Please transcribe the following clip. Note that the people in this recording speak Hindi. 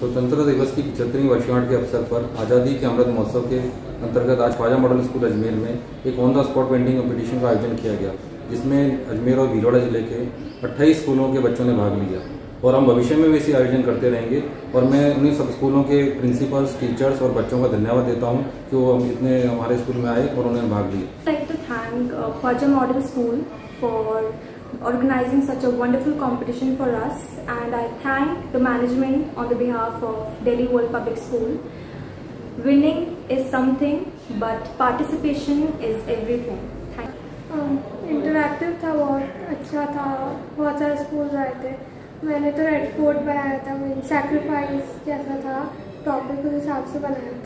स्वतंत्रता दिवस की 75वीं वर्षगांठ के अवसर पर आज़ादी के अमृत महोत्सव के अंतर्गत आज ख्वाजा मॉडल स्कूल अजमेर में एक on the spot painting competition का आयोजन किया गया, जिसमें अजमेर और भीलवाड़ा जिले के 28 स्कूलों के बच्चों ने भाग लिया और हम भविष्य में भी इसे आयोजन करते रहेंगे। और मैं उन्हीं सब स्कूलों के प्रिंसिपल्स, टीचर्स और बच्चों का धन्यवाद देता हूं कि वो इतने हमारे स्कूल में आए और उन्होंने भाग लिया। I'd like to thank Khwaja Model School for organizing such a wonderful competition for us, and I thank the management on the behalf of Delhi World Public School. Winning is something, but participation is everything. Thank you. Interactive था, बहुत अच्छा था, बहुत सारे स्कूल्स आए थे। मैंने तो रेड कोट बनाया था, सैक्रिफाइस जैसा था, टॉपिक उस हिसाब से बनाया।